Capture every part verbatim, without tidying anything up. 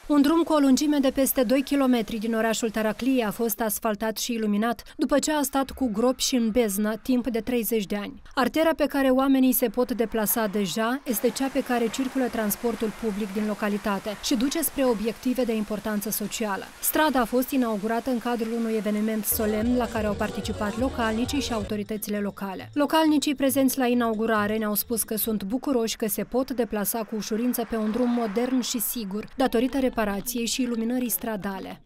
Un drum cu o lungime de peste doi kilometri din orașul Taraclia a fost asfaltat și iluminat după ce a stat cu gropi și în beznă timp de treizeci de ani. Artera pe care oamenii se pot deplasa deja este cea pe care circulă transportul public din localitate și duce spre obiective de importanță socială. Strada a fost inaugurată în cadrul unui eveniment solemn la care au participat localnicii și autoritățile locale. Localnicii prezenți la inaugurare ne-au spus că sunt bucuroși că se pot deplasa cu ușurință pe un drum modern și sigur, datorită reparației și iluminării stradale.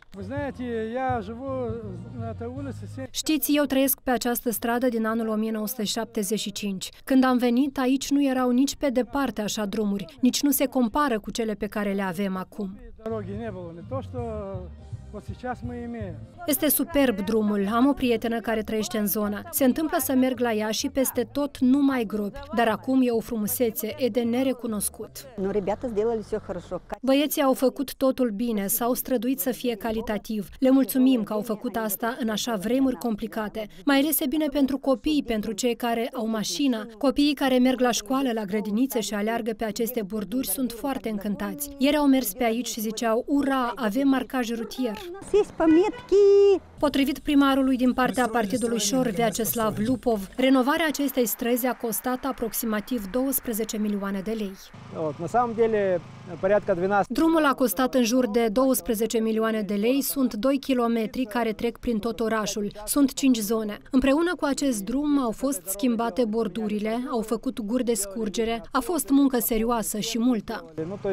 Știți, eu trăiesc pe această stradă din anul o mie nouă sute șaptezeci și cinci. Când am venit, aici nu erau nici pe departe așa drumuri, nici nu se compară cu cele pe care le avem acum. Este superb drumul. Am o prietenă care trăiește în zonă. Se întâmplă să merg la ea și peste tot numai gropi, dar acum e o frumusețe, e de nerecunoscut. Băieții au făcut totul bine, s-au străduit să fie calitativ. Le mulțumim că au făcut asta în așa vremuri complicate. Mai ales e bine pentru copii, pentru cei care au mașină. Copiii care merg la școală, la grădinițe și aleargă pe aceste borduri sunt foarte încântați. Ieri au mers pe aici și ziceau, ura, avem marcaj rutier. Potrivit primarului din partea partidului Șor, Vyacheslav Lupov, renovarea acestei străzi a costat aproximativ douăsprezece milioane de lei. Drumul a costat în jur de douăsprezece milioane de lei, sunt doi kilometri care trec prin tot orașul, sunt cinci zone. Împreună cu acest drum au fost schimbate bordurile, au făcut guri de scurgere, a fost muncă serioasă și multă.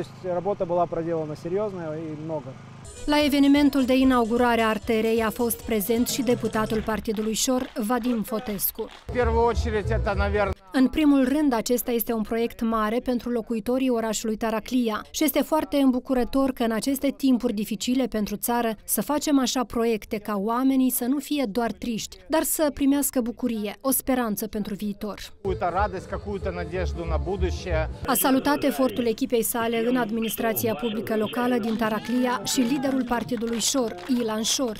La evenimentul de inaugurare a arterei a fost prezent și deputatul partidului Șor, Vadim Fotescu. În primul rând, acesta este un proiect mare pentru locuitorii orașului Taraclia și este foarte îmbucurător că în aceste timpuri dificile pentru țară să facem așa proiecte ca oamenii să nu fie doar triști, dar să primească bucurie, o speranță pentru viitor. A salutat efortul echipei sale în administrația publică locală din Taraclia și liderul partidului Șor, Ilan Șor.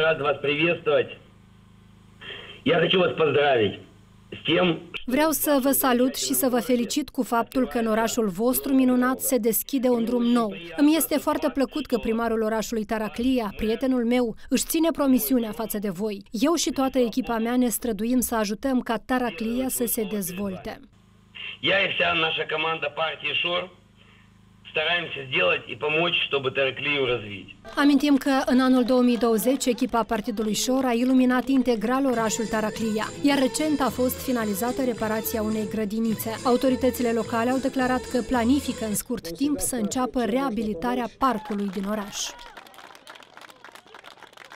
Vreau să vă salut și să vă felicit cu faptul că în orașul vostru minunat se deschide un drum nou. Îmi este foarte plăcut că primarul orașului Taraclia, prietenul meu, își ține promisiunea față de voi. Eu și toată echipa mea ne străduim să ajutăm ca Taraclia să se dezvolte. Я и вся наша команда партии Шор стараемся сделать и помочь, чтобы Тараклию развить. Amintim că în anul două mii douăzeci echipa partidului Șor a iluminat integral orașul Taraclia, iar recent a fost finalizată reparația unei grădinițe. Autoritățile locale au declarat că planifică în scurt timp să înceapă reabilitarea parcului din oraș.